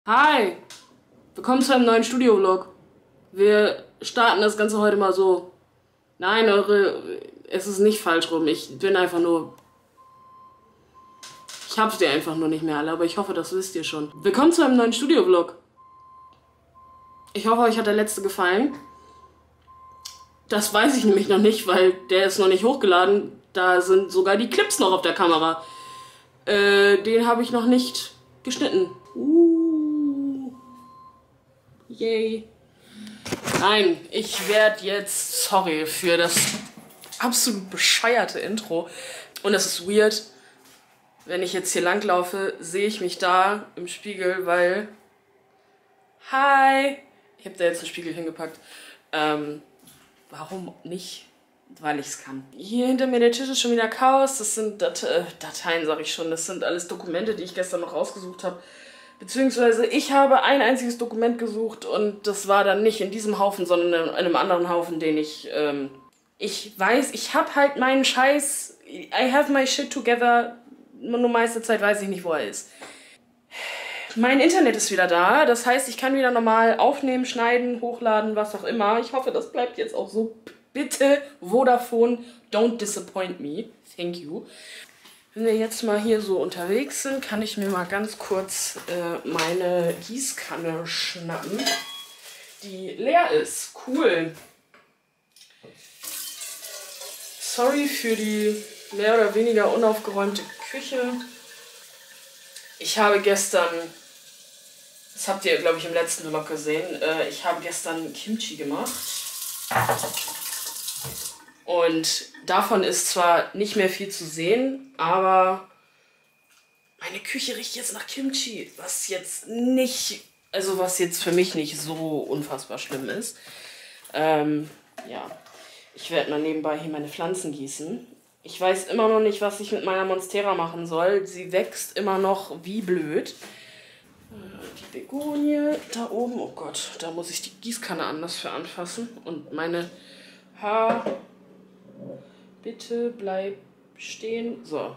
Hi, willkommen zu einem neuen Studio-Vlog. Wir starten das Ganze heute mal so. Nein, es ist nicht falsch rum. Ich bin einfach nur... Ich hab's dir einfach nur nicht mehr alle, aber ich hoffe, das wisst ihr schon. Willkommen zu einem neuen Studio-Vlog. Ich hoffe, euch hat der letzte gefallen. Das weiß ich nämlich noch nicht, weil der ist noch nicht hochgeladen. Da sind sogar die Clips noch auf der Kamera. Den habe ich noch nicht geschnitten. Yay. Nein, ich werde jetzt, sorry für das absolut bescheuerte Intro. Und es ist weird, wenn ich jetzt hier langlaufe, sehe ich mich da im Spiegel, weil... Hi! Ich habe da jetzt einen Spiegel hingepackt. Warum nicht? Weil ich es kann. Hier hinter mir der Tisch ist schon wieder Chaos. Das sind Dateien, sag ich schon. Das sind alles Dokumente, die ich gestern noch rausgesucht habe. Beziehungsweise ich habe ein einziges Dokument gesucht und das war dann nicht in diesem Haufen, sondern in einem anderen Haufen, den ich weiß, ich habe halt meinen Scheiß, I have my shit together, nur meiste Zeit weiß ich nicht, wo er ist. Mein Internet ist wieder da, das heißt, ich kann wieder normal aufnehmen, schneiden, hochladen, was auch immer. Ich hoffe, das bleibt jetzt auch so. Bitte, Vodafone, don't disappoint me. Thank you. Wenn wir jetzt mal hier so unterwegs sind, kann ich mir mal ganz kurz meine Gießkanne schnappen, die leer ist. Cool. Sorry für die mehr oder weniger unaufgeräumte Küche. Ich habe gestern, das habt ihr glaube ich im letzten Vlog gesehen, ich habe gestern Kimchi gemacht. Und davon ist zwar nicht mehr viel zu sehen, aber meine Küche riecht jetzt nach Kimchi, was jetzt nicht, also was jetzt für mich nicht so unfassbar schlimm ist. Ja, ich werde mal nebenbei hier meine Pflanzen gießen. Ich weiß immer noch nicht, was ich mit meiner Monstera machen soll. Sie wächst immer noch wie blöd. Die Begonie da oben, oh Gott, da muss ich die Gießkanne anders für anfassen. Und meine Bitte bleib stehen. So.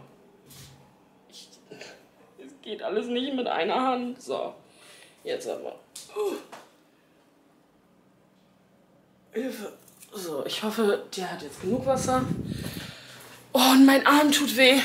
Es geht alles nicht mit einer Hand. So. Jetzt aber. Hilfe. So, ich hoffe, der hat jetzt genug Wasser. Oh, und mein Arm tut weh.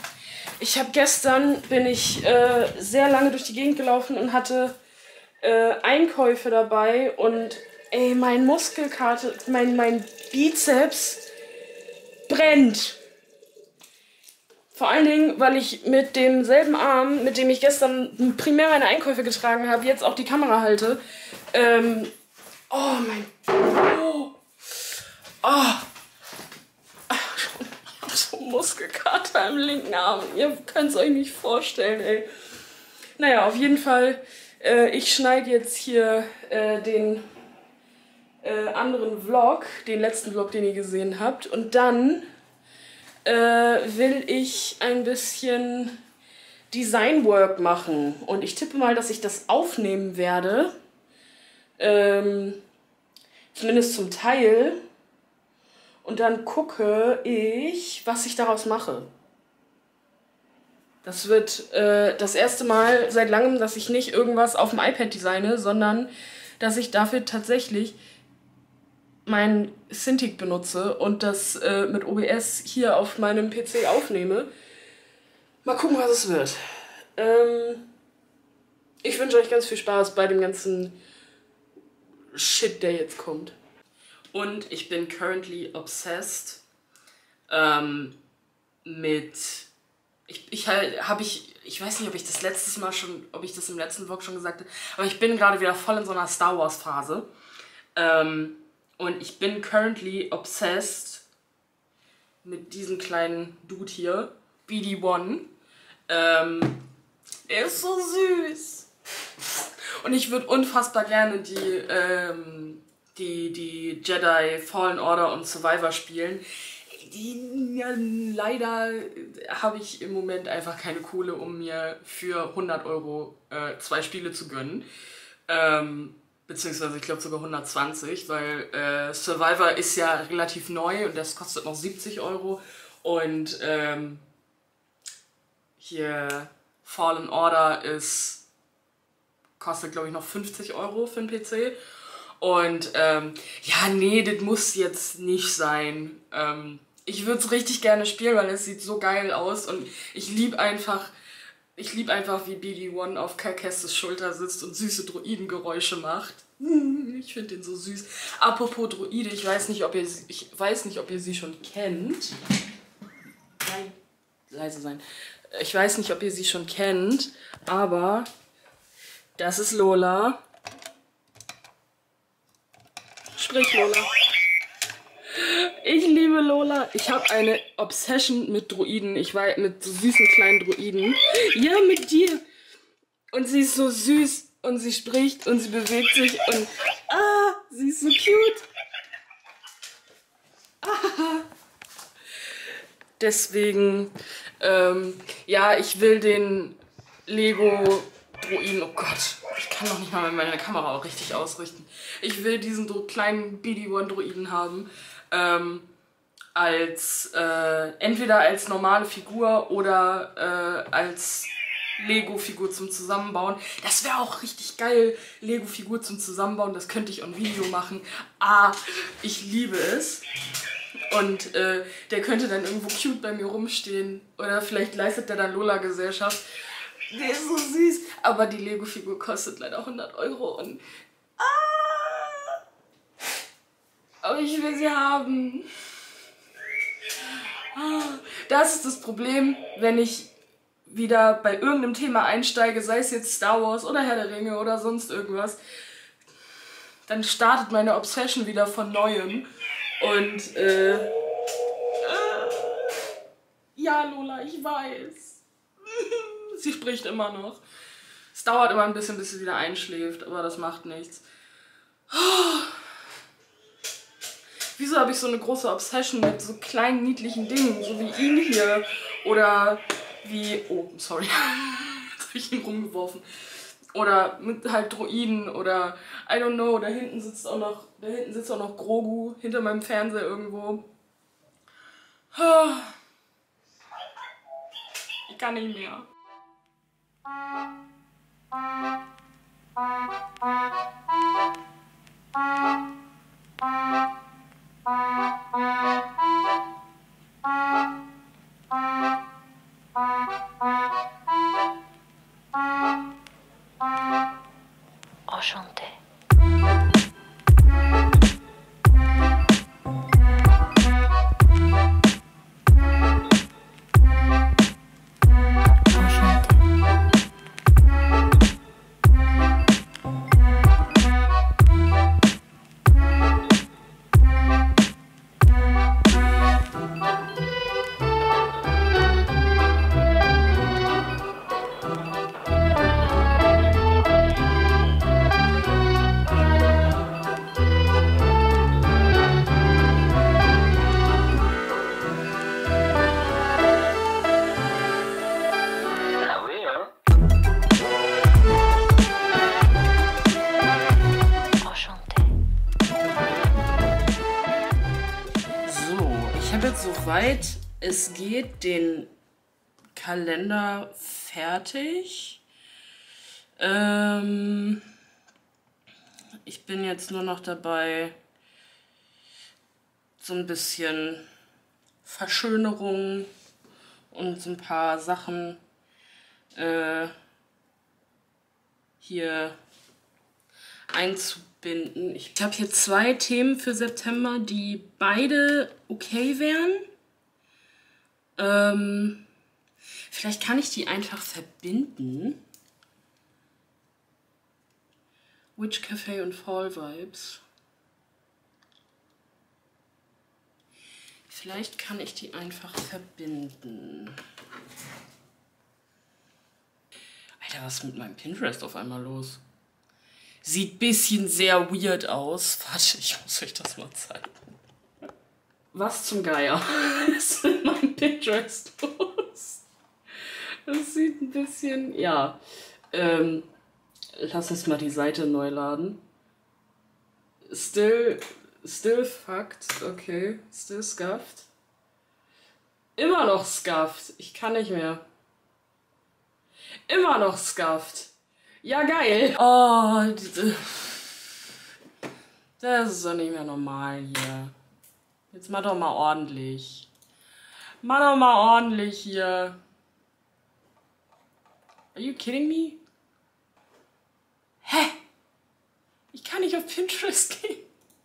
Bin ich sehr lange durch die Gegend gelaufen und hatte Einkäufe dabei und ey, mein Muskelkater, mein Bizeps brennt. Vor allen Dingen, weil ich mit demselben Arm, mit dem ich gestern primär meine Einkäufe getragen habe, jetzt auch die Kamera halte. Oh mein... Oh. Oh. Ich hab so einen Muskelkater im linken Arm. Ihr könnt es euch nicht vorstellen, ey. Naja, auf jeden Fall, ich schneide jetzt hier den anderen Vlog, den letzten Vlog, den ihr gesehen habt. Und dann will ich ein bisschen Designwork machen. Und ich tippe mal, dass ich das aufnehmen werde. Zumindest zum Teil. Und dann gucke ich, was ich daraus mache. Das wird das erste Mal seit langem, dass ich nicht irgendwas auf dem iPad designe, sondern dass ich dafür tatsächlich mein Cintiq benutze und das mit OBS hier auf meinem PC aufnehme. Mal gucken, was es wird. Ich wünsche euch ganz viel Spaß bei dem ganzen Shit, der jetzt kommt. Und ich bin currently obsessed mit... Ich weiß nicht, ob ich das ob ich das im letzten Vlog schon gesagt habe, aber ich bin gerade wieder voll in so einer Star Wars Phase. Und ich bin currently obsessed mit diesem kleinen Dude hier, BD-1. Er ist so süß. Und ich würde unfassbar gerne die Jedi Fallen Order und Survivor spielen. Leider habe ich im Moment einfach keine Kohle, um mir für 100 € 2 Spiele zu gönnen. Beziehungsweise ich glaube sogar 120, weil Survivor ist ja relativ neu und das kostet noch 70 €. Und hier Fallen Order ist kostet glaube ich noch 50 € für einen PC. Und ja, nee, das muss jetzt nicht sein. Ich würde es richtig gerne spielen, weil es sieht so geil aus und ich liebe einfach, wie BD1 auf Kalkestes Schulter sitzt und süße Droidengeräusche macht. Ich finde den so süß. Apropos Droide, ich weiß nicht, ob ihr sie schon kennt. Nein, leise sein. Ich weiß nicht, ob ihr sie schon kennt, aber das ist Lola. Sprich, Lola. Ich liebe Lola. Ich habe eine Obsession mit Droiden. Ich war mit so süßen kleinen Droiden. Ja, mit dir. Und sie ist so süß und sie spricht und sie bewegt sich und sie ist so cute. Deswegen, ja, ich will den Lego Droiden, oh Gott, ich kann noch nicht mal meine Kamera auch richtig ausrichten. Ich will diesen kleinen BD1 Droiden haben, entweder als normale Figur oder als Lego-Figur zum Zusammenbauen. Das wäre auch richtig geil, Lego-Figur zum Zusammenbauen, das könnte ich on Video machen. Ich liebe es. Und der könnte dann irgendwo cute bei mir rumstehen. Oder vielleicht leistet der dann Lola Gesellschaft. Der ist so süß. Aber die Lego-Figur kostet leider 100 € und aber ich will sie haben. Das ist das Problem, wenn ich wieder bei irgendeinem Thema einsteige, sei es jetzt Star Wars oder Herr der Ringe oder sonst irgendwas. Dann startet meine Obsession wieder von Neuem. Und ja, Lola, ich weiß. Sie spricht immer noch. Es dauert immer ein bisschen, bis sie wieder einschläft, aber das macht nichts. Wieso habe ich so eine große Obsession mit so kleinen, niedlichen Dingen, so wie ihn hier oder wie... Oh, sorry. Jetzt habe ich ihn rumgeworfen. Oder mit halt Droiden oder I don't know, da hinten sitzt auch noch Grogu hinter meinem Fernseher irgendwo. Ich kann nicht mehr. Enchanté. Soweit es geht, den Kalender fertig. Ich bin jetzt nur noch dabei, so ein bisschen Verschönerung und so ein paar Sachen hier einzubinden. Ich habe hier 2 Themen für September, die beide okay wären. Vielleicht kann ich die einfach verbinden. Witch Café und Fall Vibes. Vielleicht kann ich die einfach verbinden. Alter, was ist mit meinem Pinterest auf einmal los? Sieht ein bisschen sehr weird aus. Warte, ich muss euch das mal zeigen. Was zum Geier? Was ist mit meinem Pinterest los? Das sieht ein bisschen... Ja. Lass uns mal die Seite neu laden. Still fucked. Okay. Still scuffed. Immer noch scuffed. Ich kann nicht mehr. Immer noch scuffed. Ja, geil. Oh, diese... Das ist doch nicht mehr normal hier. Jetzt mach doch mal ordentlich. Mach doch mal ordentlich hier. Are you kidding me? Hä? Ich kann nicht auf Pinterest gehen.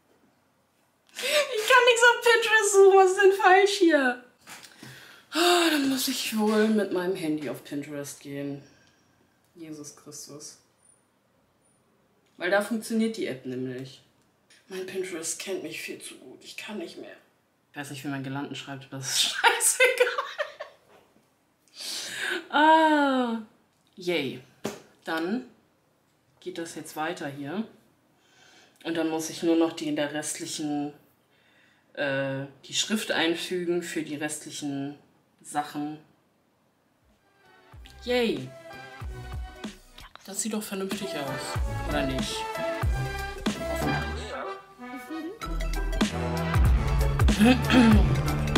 Ich kann nichts auf Pinterest suchen. Was ist denn falsch hier? Oh, dann muss ich wohl mit meinem Handy auf Pinterest gehen. Jesus Christus. Weil da funktioniert die App nämlich. Mein Pinterest kennt mich viel zu gut. Ich kann nicht mehr. Ich weiß nicht, wie mein Gelanden schreibt, aber das ist scheißegal. Ah. Yay. Dann geht das jetzt weiter hier. Und dann muss ich nur noch die in der restlichen, die Schrift einfügen für die restlichen Sachen. Yay. Das sieht doch vernünftig aus, oder nicht? Hoffentlich.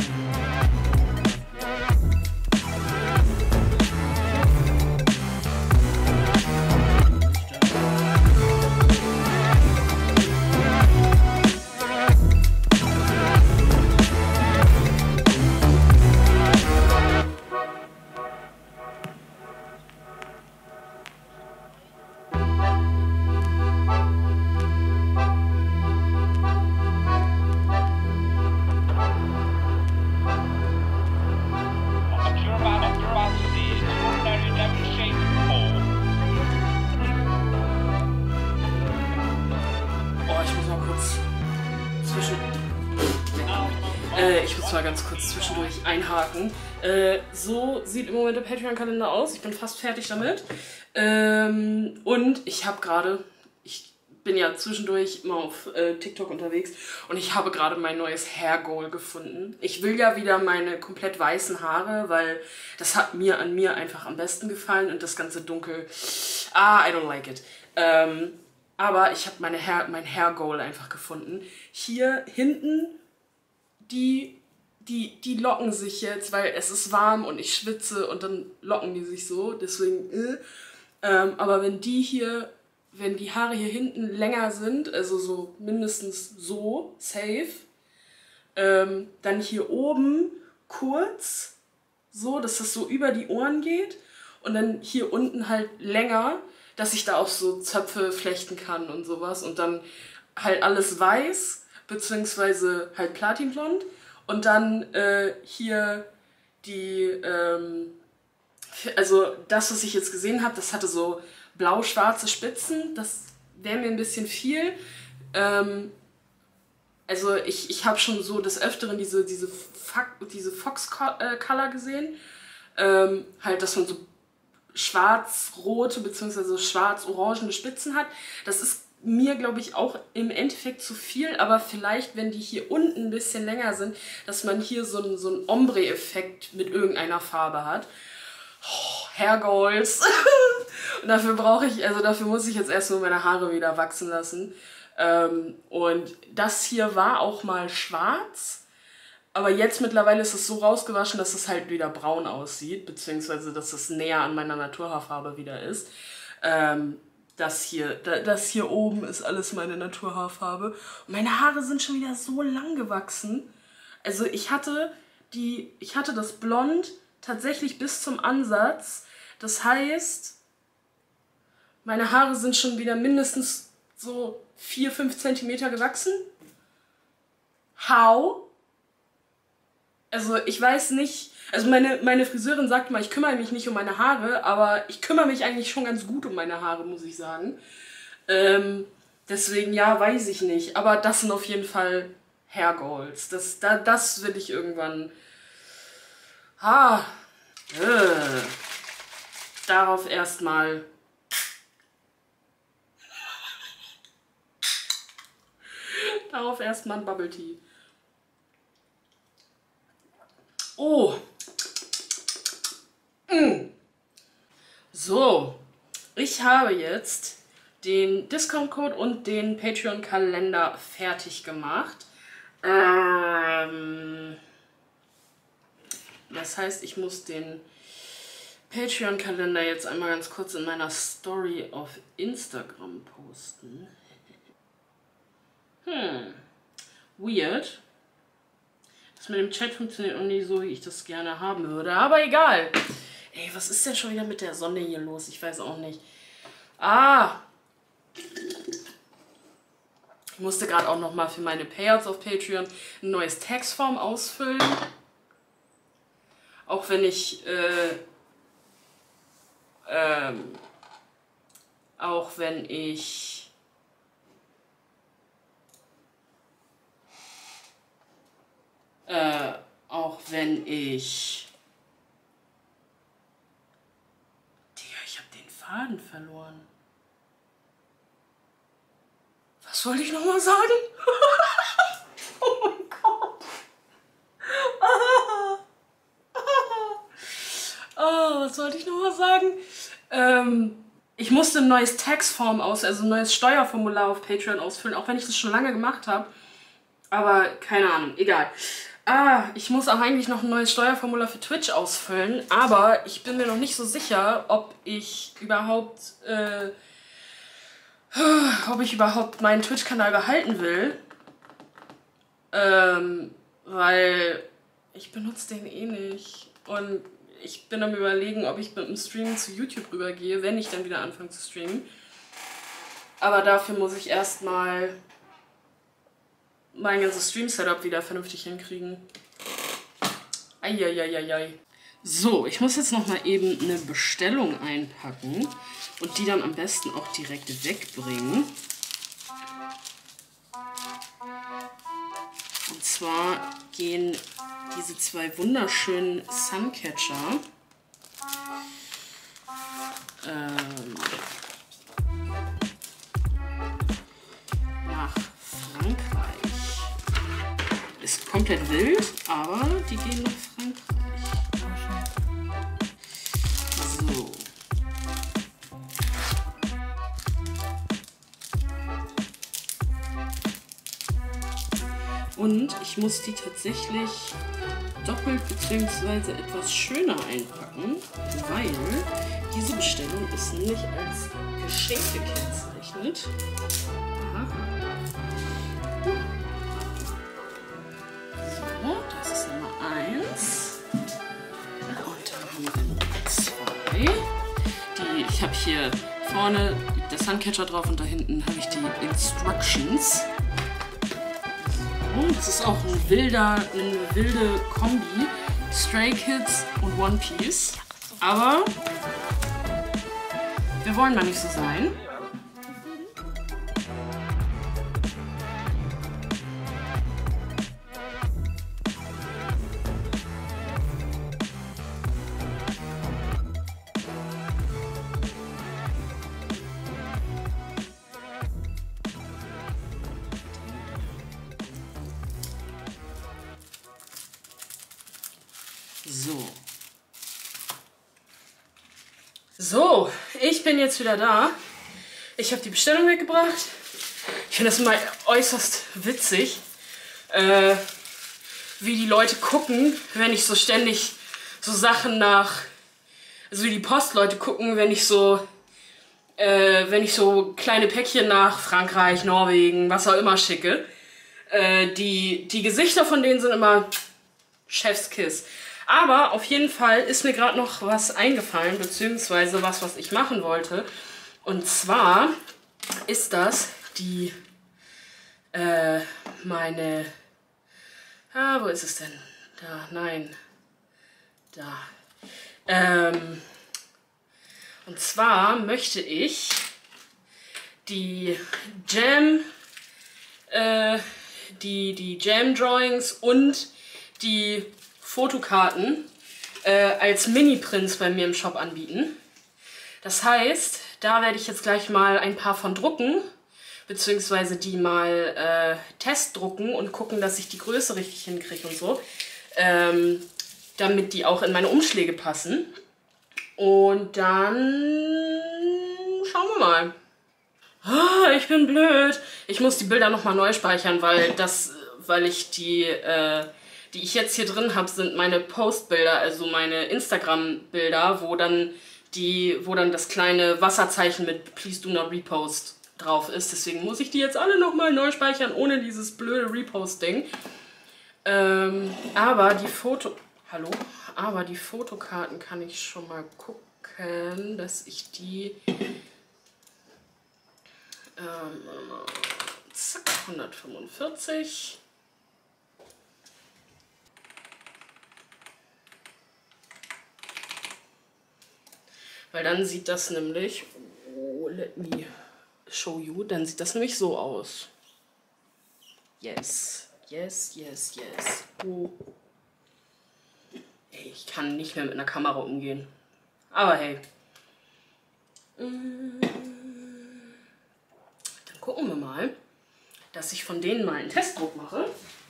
Ich muss mal ganz kurz zwischendurch einhaken. So sieht im Moment der Patreon-Kalender aus. Ich bin fast fertig damit. Und ich habe gerade, ich bin ja zwischendurch immer auf TikTok unterwegs und ich habe gerade mein neues Hair Goal gefunden. Ich will ja wieder meine komplett weißen Haare, weil das hat mir an mir einfach am besten gefallen und das ganze Dunkel, I don't like it. Aber ich habe mein Hair Goal einfach gefunden. Hier hinten die locken sich jetzt, weil es ist warm und ich schwitze und dann locken die sich so, deswegen, aber wenn die Haare hier hinten länger sind, also so mindestens so, safe, dann hier oben kurz, so, dass das so über die Ohren geht und dann hier unten halt länger, dass ich da auch so Zöpfe flechten kann und sowas und dann halt alles weiß, beziehungsweise halt platinblond und dann hier die, also das, was ich jetzt gesehen habe, das hatte so blau-schwarze Spitzen, das wäre mir ein bisschen viel. Also ich habe schon so des Öfteren diese Fox-Color gesehen, halt, dass man so schwarz-rote bzw. schwarz-orangene Spitzen hat. Das ist mir, glaube ich, auch im Endeffekt zu viel, aber vielleicht, wenn die hier unten ein bisschen länger sind, dass man hier so einen Ombre-Effekt mit irgendeiner Farbe hat. Oh, Hair Goals. Und dafür muss ich jetzt erstmal meine Haare wieder wachsen lassen. Und das hier war auch mal schwarz, aber jetzt mittlerweile ist es so rausgewaschen, dass es halt wieder braun aussieht, beziehungsweise dass es näher an meiner Naturhaarfarbe wieder ist. Das hier oben ist alles meine Naturhaarfarbe. Und meine Haare sind schon wieder so lang gewachsen. Also ich hatte das Blond tatsächlich bis zum Ansatz. Das heißt, meine Haare sind schon wieder mindestens so 4-5 Zentimeter gewachsen. How? Also ich weiß nicht, also meine Friseurin sagt mal, ich kümmere mich nicht um meine Haare, aber ich kümmere mich eigentlich schon ganz gut um meine Haare, muss ich sagen. Deswegen, ja, weiß ich nicht. Aber das sind auf jeden Fall Hair Goals. Das will ich irgendwann... Darauf erstmal... Darauf erstmal ein Bubble Tea. Oh. So. Ich habe jetzt den Discount-Code und den Patreon-Kalender fertig gemacht. Das heißt, ich muss den Patreon-Kalender jetzt einmal ganz kurz in meiner Story auf Instagram posten. Weird. Das mit dem Chat funktioniert auch nicht so, wie ich das gerne haben würde. Aber egal. Ey, was ist denn schon wieder mit der Sonne hier los? Ich weiß auch nicht. Ich musste gerade auch nochmal für meine Payouts auf Patreon ein neues Taxform ausfüllen. Auch wenn ich Digga, ich habe den Faden verloren. Was wollte ich nochmal sagen? Oh mein Gott. Was wollte ich nochmal sagen? Ich musste ein neues Taxform also ein neues Steuerformular auf Patreon ausfüllen, auch wenn ich das schon lange gemacht habe. Aber keine Ahnung, egal. Ich muss auch eigentlich noch ein neues Steuerformular für Twitch ausfüllen, aber ich bin mir noch nicht so sicher, ob ich überhaupt meinen Twitch-Kanal behalten will. Weil ich benutze den eh nicht. Und ich bin am Überlegen, ob ich mit dem Streamen zu YouTube rübergehe, wenn ich dann wieder anfange zu streamen. Aber dafür muss ich erstmal mein ganzes Stream-Setup wieder vernünftig hinkriegen. Eieieiei. So, ich muss jetzt noch mal eben eine Bestellung einpacken und die dann am besten auch direkt wegbringen. Und zwar gehen diese zwei wunderschönen Suncatcher nach Frankreich. Ist komplett wild, aber die gehen nach Frankreich. So. Und ich muss die tatsächlich doppelt bzw. etwas schöner einpacken, weil diese Bestellung ist nämlich als Geschenk gekennzeichnet. Aha. So, das ist Nummer 1. Und dann haben wir Nummer 2. Ich habe hier vorne der Suncatcher drauf und da hinten habe ich die Instructions. Das ist auch eine wilde Kombi. Stray Kids und One Piece. Aber wir wollen mal nicht so sein. So, ich bin jetzt wieder da. Ich habe die Bestellung weggebracht. Ich finde das immer äußerst witzig, wie die Leute gucken, wenn ich so ständig so Sachen also wie die Postleute gucken, wenn ich so kleine Päckchen nach Frankreich, Norwegen, was auch immer schicke. Die Gesichter von denen sind immer Chefskiss. Aber auf jeden Fall ist mir gerade noch was eingefallen, beziehungsweise was ich machen wollte. Und zwar ist das wo ist es denn? Da, nein. Da. Und zwar möchte ich die Jam-Drawings und die Fotokarten als Mini-Prints bei mir im Shop anbieten. Das heißt, da werde ich jetzt gleich mal ein paar von drucken, beziehungsweise die mal testdrucken und gucken, dass ich die Größe richtig hinkriege und so, damit die auch in meine Umschläge passen. Und dann schauen wir mal. Ich bin blöd. Ich muss die Bilder nochmal neu speichern, weil ich die Die ich jetzt hier drin habe, sind meine Postbilder, also meine Instagram-Bilder, wo dann das kleine Wasserzeichen mit Please do not repost drauf ist. Deswegen muss ich die jetzt alle nochmal neu speichern, ohne dieses blöde Repost-Ding. Aber die Fotokarten kann ich schon mal gucken, dass ich die zack, 145. Weil dann sieht das nämlich, oh, let me show you, dann sieht das nämlich so aus. Yes, yes, yes, yes. Oh. Ey, ich kann nicht mehr mit einer Kamera umgehen. Aber hey. Dann gucken wir mal, dass ich von denen mal einen Testdruck mache.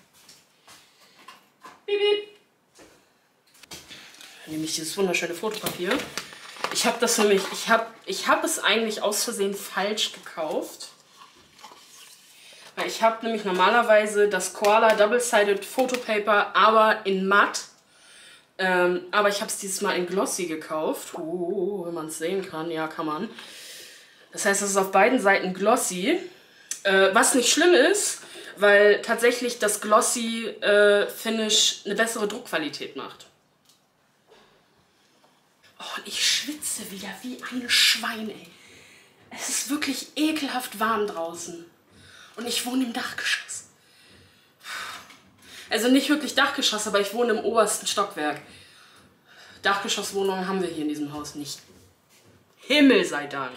Piep, piep. Nämlich dieses wunderschöne Fotopapier. Ich habe das nämlich, ich habe es eigentlich aus Versehen falsch gekauft. Weil ich habe nämlich normalerweise das Koala Double-Sided Photopaper, aber in matt. Aber ich habe es dieses Mal in Glossy gekauft. Wenn man es sehen kann, ja, kann man. Das heißt, es ist auf beiden Seiten Glossy. Was nicht schlimm ist, weil tatsächlich das Glossy Finish eine bessere Druckqualität macht. Oh, und ich schwitze wieder wie ein Schwein, ey. Es ist wirklich ekelhaft warm draußen. Und ich wohne im Dachgeschoss. Also nicht wirklich Dachgeschoss, aber ich wohne im obersten Stockwerk. Dachgeschosswohnungen haben wir hier in diesem Haus nicht. Himmel sei Dank.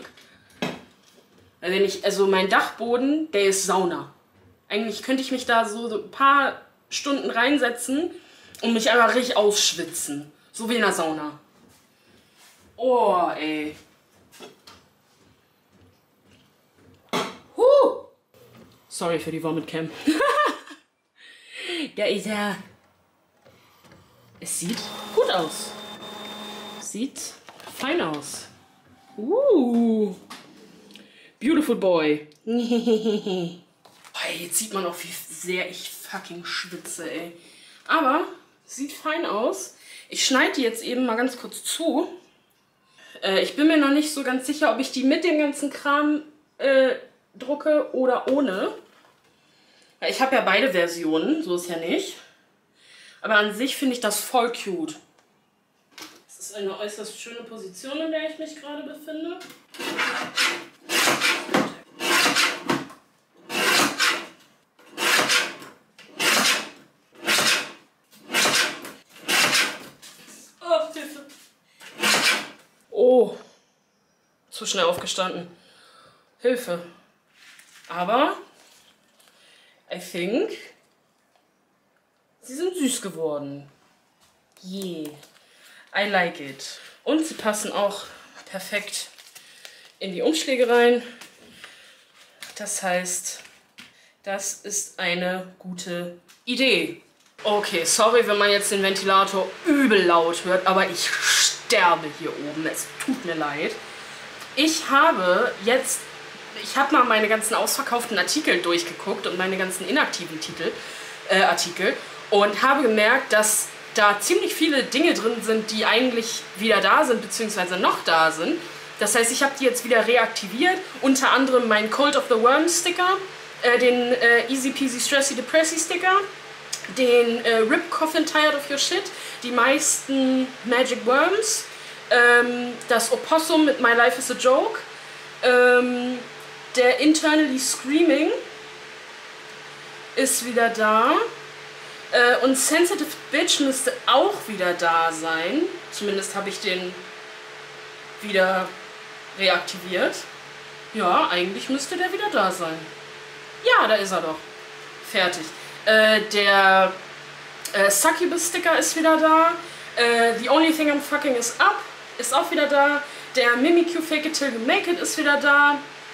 Also mein Dachboden, der ist Sauna. Eigentlich könnte ich mich da so ein paar Stunden reinsetzen und mich einfach richtig ausschwitzen. So wie in einer Sauna. Oh, ey. Sorry für die Vomit-Cam. Da ist er. Es sieht gut aus. Sieht fein aus. Beautiful boy. Oh, jetzt sieht man auch, wie sehr ich fucking schwitze, ey. Aber sieht fein aus. Ich schneide die jetzt eben mal ganz kurz zu. Ich bin mir noch nicht so ganz sicher, ob ich die mit dem ganzen Kram drucke oder ohne. Ich habe ja beide Versionen, so ist ja nicht. Aber an sich finde ich das voll cute. Es ist eine äußerst schöne Position, in der ich mich gerade befinde. Oh, Hilfe. Oh, zu schnell aufgestanden. Hilfe. Aber I think sie sind süß geworden. Yeah, I like it. Und sie passen auch perfekt in die Umschläge rein. Das heißt, das ist eine gute Idee. Okay, sorry, wenn man jetzt den Ventilator übel laut hört, aber ich sterbe hier oben. Es tut mir leid. Ich habe mal meine ganzen ausverkauften Artikel durchgeguckt und meine ganzen inaktiven Artikel und habe gemerkt, dass da ziemlich viele Dinge drin sind, die eigentlich wieder da sind, beziehungsweise noch da sind. Das heißt, ich habe die jetzt wieder reaktiviert, unter anderem meinen Cult of the Worm Sticker, den Easy Peasy Stressy Depressy Sticker, den Rip Coffin Tired of Your Shit, die meisten Magic Worms, das Opossum mit My Life is a Joke, der Internally Screaming ist wieder da. Und Sensitive Bitch müsste auch wieder da sein. Zumindest habe ich den wieder reaktiviert. Ja, eigentlich müsste der wieder da sein. Ja, da ist er doch. Fertig. Der Succubus Sticker ist wieder da. The Only Thing I'm Fucking Is Up ist auch wieder da. Der Mimikyu Fake It Till You Make It ist wieder da.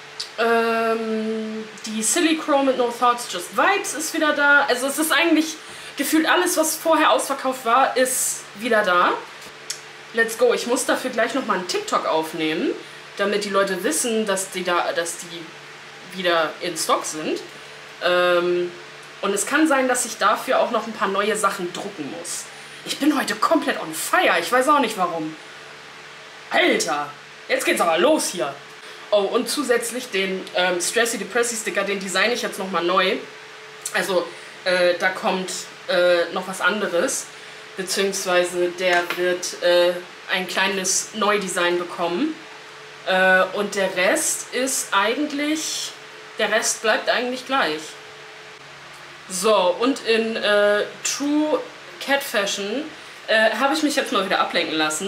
Die Silly Crow mit No Thoughts Just Vibes ist wieder da. Also es ist eigentlich gefühlt alles, was vorher ausverkauft war, ist wieder da. Let's go. Ich muss dafür gleich nochmal einen TikTok aufnehmen, damit die Leute wissen, dass die wieder in Stock sind. Und Und es kann sein, dass ich dafür auch noch ein paar neue Sachen drucken muss. Ich bin heute komplett on fire. Ich weiß auch nicht warum. Alter, jetzt geht's aber los hier. Oh, und zusätzlich den Stressy Depressy Sticker, den designe ich jetzt nochmal neu. Also, da kommt noch was anderes. Beziehungsweise der wird ein kleines Neudesign bekommen. Und der Rest ist eigentlich... Der Rest bleibt eigentlich gleich. So, und in True Cat Fashion habe ich mich jetzt mal wieder ablenken lassen.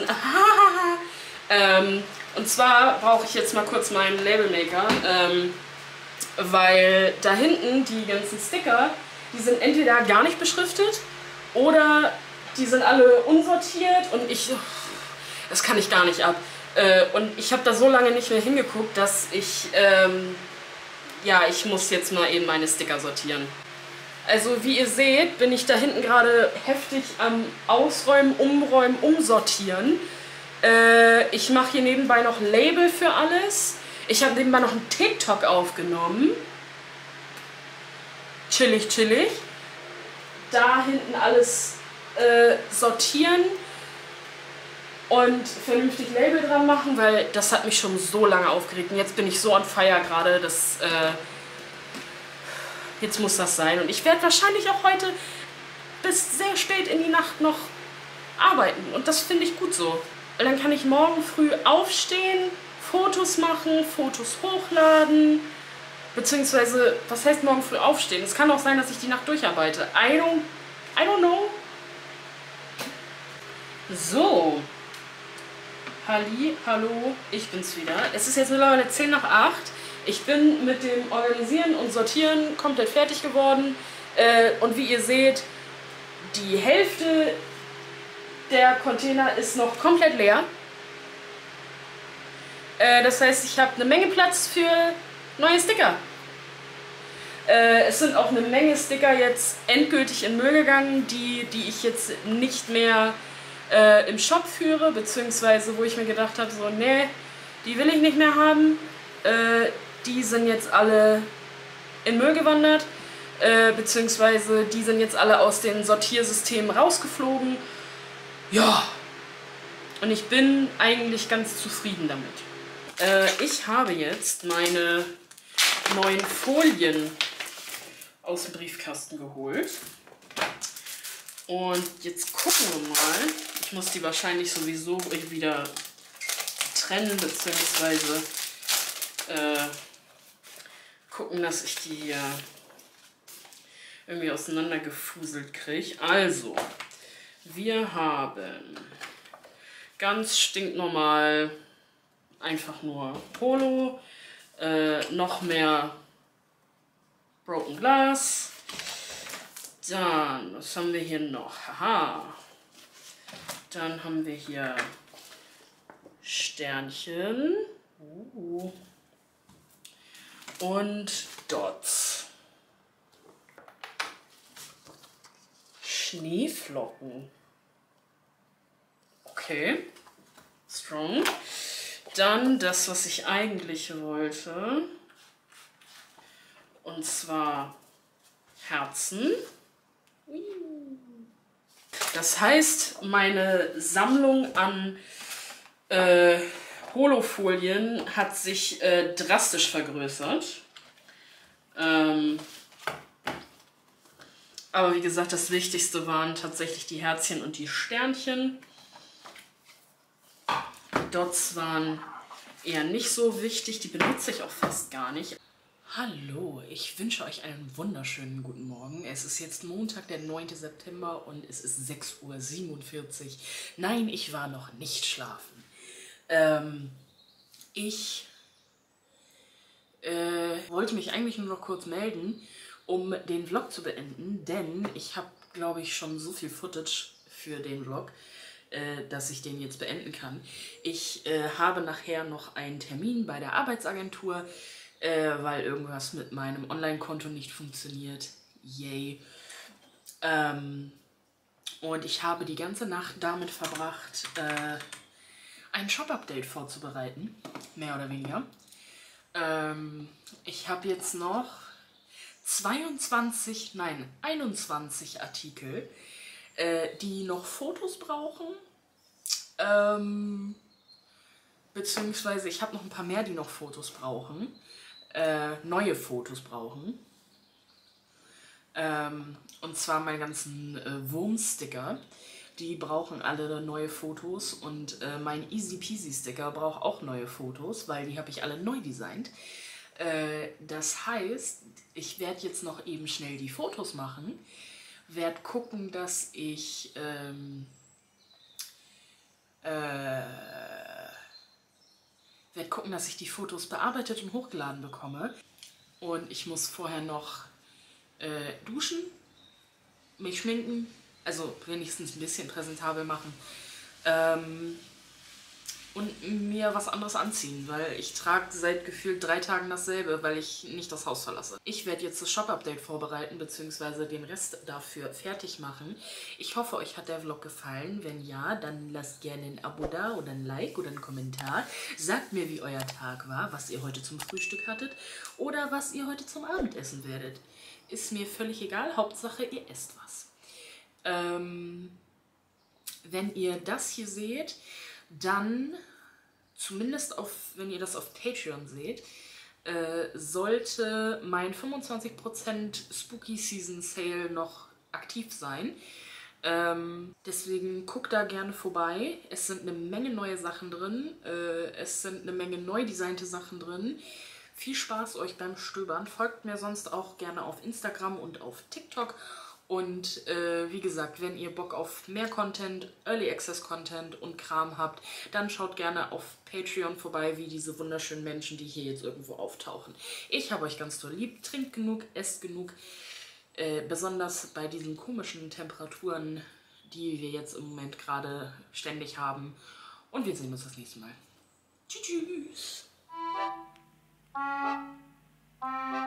Und zwar brauche ich jetzt mal kurz meinen Labelmaker, weil da hinten die ganzen Sticker, die sind entweder gar nicht beschriftet oder die sind alle unsortiert und das kann ich gar nicht ab. Und ich habe da so lange nicht mehr hingeguckt, dass ich, ja, ich muss jetzt mal eben meine Sticker sortieren. Also wie ihr seht, bin ich da hinten gerade heftig am Ausräumen, Umräumen, Umsortieren. Ich mache hier nebenbei noch Label für alles. Ich habe nebenbei noch einen TikTok aufgenommen. Chillig, chillig. Da hinten alles sortieren und vernünftig Label dran machen, weil das hat mich schon so lange aufgeregt. Und jetzt bin ich so on fire gerade, dass jetzt muss das sein. Und ich werde wahrscheinlich auch heute bis sehr spät in die Nacht noch arbeiten. Und das finde ich gut so. Und dann kann ich morgen früh aufstehen, Fotos machen, Fotos hochladen. Beziehungsweise, was heißt morgen früh aufstehen? Es kann auch sein, dass ich die Nacht durcharbeite. I don't know. So. Hallo, ich bin's wieder. Es ist jetzt mittlerweile 10 nach 8. Ich bin mit dem Organisieren und Sortieren komplett fertig geworden. Und wie ihr seht, die Hälfte der Container ist noch komplett leer. Das heißt, ich habe eine Menge Platz für neue Sticker. Es sind auch eine Menge Sticker jetzt endgültig in Müll gegangen, die ich jetzt nicht mehr im Shop führe, beziehungsweise wo ich mir gedacht habe, so, nee, die will ich nicht mehr haben. Die sind jetzt alle in Müll gewandert, beziehungsweise die sind jetzt alle aus den Sortiersystemen rausgeflogen. Ja, und ich bin eigentlich ganz zufrieden damit. Ich habe jetzt meine neuen Folien aus dem Briefkasten geholt. Und jetzt gucken wir mal. Ich muss die wahrscheinlich sowieso wieder trennen, beziehungsweise gucken, dass ich die hier irgendwie auseinandergefuselt kriege. Also, wir haben ganz stinknormal einfach nur Polo, noch mehr Broken Glass. Dann, was haben wir hier noch? Haha. Dann haben wir hier Sternchen. Und Dots. Schneeflocken. Okay. Strong. Dann das, was ich eigentlich wollte. Und zwar Herzen. Das heißt, meine Sammlung an Holofolien hat sich drastisch vergrößert. Aber wie gesagt, das Wichtigste waren tatsächlich die Herzchen und die Sternchen. Die Dots waren eher nicht so wichtig, die benutze ich auch fast gar nicht. Hallo, ich wünsche euch einen wunderschönen guten Morgen. Es ist jetzt Montag, der 9. September und es ist 6:47 Uhr. Nein, ich war noch nicht schlafen. Ich wollte mich eigentlich nur noch kurz melden, um den Vlog zu beenden, denn ich habe, glaube ich, schon so viel Footage für den Vlog, dass ich den jetzt beenden kann. Ich habe nachher noch einen Termin bei der Arbeitsagentur, weil irgendwas mit meinem Online-Konto nicht funktioniert. Yay. Und ich habe die ganze Nacht damit verbracht, ein Shop-Update vorzubereiten, mehr oder weniger. Ich habe jetzt noch 21 Artikel, die noch Fotos brauchen. Beziehungsweise ich habe noch ein paar mehr, die noch Fotos brauchen. Neue Fotos brauchen. Und zwar meine ganzen Wurmsticker. Die brauchen alle neue Fotos und mein Easy Peasy Sticker braucht auch neue Fotos, weil die habe ich alle neu designt. Das heißt, ich werde jetzt noch eben schnell die Fotos machen, werde gucken, dass ich die Fotos bearbeitet und hochgeladen bekomme. Und ich muss vorher noch duschen, mich schminken, also wenigstens ein bisschen präsentabel machen und mir was anderes anziehen, weil ich trage seit gefühlt 3 Tagen dasselbe, weil ich nicht das Haus verlasse. Ich werde jetzt das Shop-Update vorbereiten, beziehungsweise den Rest dafür fertig machen. Ich hoffe, euch hat der Vlog gefallen. Wenn ja, dann lasst gerne ein Abo da oder ein Like oder einen Kommentar. Sagt mir, wie euer Tag war, was ihr heute zum Frühstück hattet oder was ihr heute zum Abendessen werdet. Ist mir völlig egal, Hauptsache ihr esst was. Wenn ihr das hier seht, dann, zumindest wenn ihr das auf Patreon seht, sollte mein 25% Spooky Season Sale noch aktiv sein. Deswegen guckt da gerne vorbei. Es sind eine Menge neue Sachen drin. Es sind eine Menge neu designte Sachen drin. Viel Spaß euch beim Stöbern. Folgt mir sonst auch gerne auf Instagram und auf TikTok. Und wie gesagt, wenn ihr Bock auf mehr Content, Early Access Content und Kram habt, dann schaut gerne auf Patreon vorbei, wie diese wunderschönen Menschen, die hier jetzt irgendwo auftauchen. Ich habe euch ganz doll lieb, trinkt genug, esst genug, besonders bei diesen komischen Temperaturen, die wir jetzt im Moment gerade ständig haben. Und wir sehen uns das nächste Mal. Tschüss.